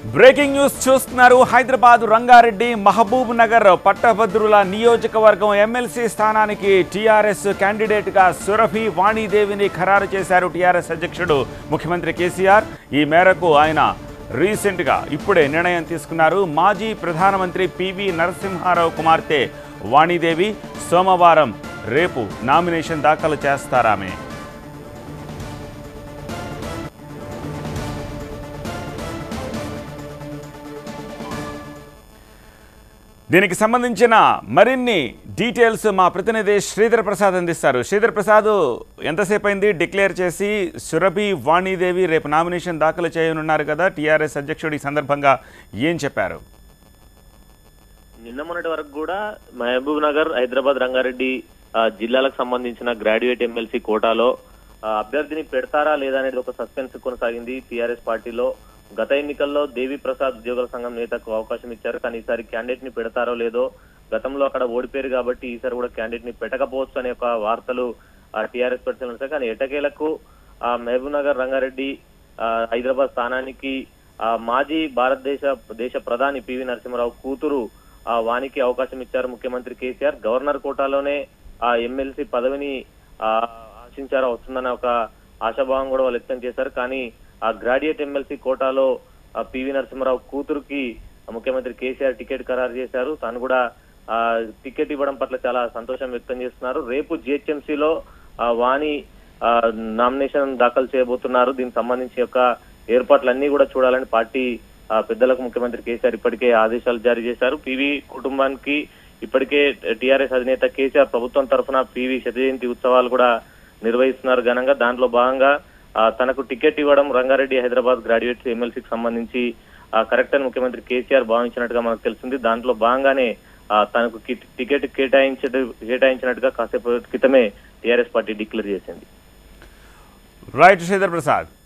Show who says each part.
Speaker 1: Breaking news చూస్తున్నారు. హైదరాబాద్ రంగారెడ్డి మహబూబ్ నగర్ పట్టభద్రుల నియోజకవర్గం ఎమ్మెల్సీ స్థానానికి టీఆర్ఎస్ క్యాండిడేట్ గా సురభి వాణి దేవిని ఖరారు చేశారు టీఆర్ఎస్ అధ్యక్షుడు ముఖ్యమంత్రి కేసీఆర్. ఈ మేరకు ఆయన రీసెంట్ గా ఇప్పుడే నిర్ణయం తీసుకున్నారు. మాజీ ప్రధానమంత్రి పివి నరసింహారావు కుమార్తె వాణిదేవి సోమవారం రేపు నామినేషన్ దాఖలు చేస్తారామె. దీనికి సంబంధించిన మరిన్ని డీటెయిల్స్ మా ప్రతినిధి శ్రీధర్ ప్రసాద్ అందిస్తారు. శ్రీధర్ ప్రసాద్, ఎంతసేపు అయింది డిక్లేర్ చేసి సురభి వాణిదేవి రేపు నామినేషన్ దాఖలు చేయనున్నారు కదా, టీఆర్ఎస్ అధ్యక్షుడు ఈ సందర్భంగా ఏం చెప్పారు?
Speaker 2: నిన్న మొన్నటి వరకు కూడా మహబూబ్ నగర్, హైదరాబాద్, రంగారెడ్డి జిల్లాలకు సంబంధించిన గ్రాడ్యుయేట్ ఎమ్మెల్సీ కోటాలో అభ్యర్థిని పెడతారా లేదా అనేది ఒక సస్పెన్స్ కొనసాగింది టీఆర్ఎస్ పార్టీలో. గత ఎన్నికల్లో దేవి ప్రసాద్ ఉద్యోగుల సంఘం నేతకు అవకాశం ఇచ్చారు, కానీ ఈసారి క్యాండిడేట్ ని పెడతారో లేదో, గతంలో అక్కడ ఓడిపోయారు కాబట్టి ఈసారి కూడా క్యాండిడేట్ ని పెట్టకపోవచ్చు అనే ఒక వార్తలు టీఆర్ఎస్ పరిశీలన. కానీ ఎటకేలకు మహబూబ్ నగర్, రంగారెడ్డి, హైదరాబాద్ స్థానానికి మాజీ దేశ ప్రధాని పివి నరసింహారావు కూతురు వానికి అవకాశం ఇచ్చారు ముఖ్యమంత్రి కేసీఆర్. గవర్నర్ కోటాలోనే ఎమ్మెల్సీ పదవిని ఆశించారు, వస్తుందన్న ఒక ఆశాభావం కూడా వాళ్ళు వ్యక్తం చేశారు. కానీ ఆ గ్రాడ్యుయేట్ ఎమ్మెల్సీ కోటాలో పివి నరసింహారావు కూతురుకి ముఖ్యమంత్రి కేసీఆర్ టికెట్ ఖరారు చేశారు. తాను కూడా టికెట్ ఇవ్వడం పట్ల చాలా సంతోషం వ్యక్తం చేస్తున్నారు. రేపు జిహెచ్ఎంసీలో వాణి నామినేషన్ దాఖలు చేయబోతున్నారు. దీనికి సంబంధించి యొక్క ఏర్పాట్లన్నీ కూడా చూడాలని పార్టీ పెద్దలకు ముఖ్యమంత్రి కేసీఆర్ ఇప్పటికే ఆదేశాలు జారీ చేశారు. పివి కుటుంబానికి ఇప్పటికే టీఆర్ఎస్ అధినేత కేసీఆర్ ప్రభుత్వం తరఫున పివి శత జయంతి ఉత్సవాలు కూడా నిర్వహిస్తున్నారు ఘనంగా. దాంట్లో భాగంగా తనకు టికెట్ ఇవ్వడం రంగారెడ్డి, హైదరాబాద్ గ్రాడ్యుయేట్స్ ఎమ్మెల్సీకి సంబంధించి కరెక్ట్ అని ముఖ్యమంత్రి కేసీఆర్ భావించినట్టుగా మనకు తెలిసింది. దాంట్లో భాగంగానే తనకు టికెట్ కేటాయించినట్టుగా కాసేపు క్రితమే టీఆర్ఎస్ పార్టీ డిక్లేర్ చేసింది.
Speaker 1: రైట్ శ్రీధర్ ప్రసాద్.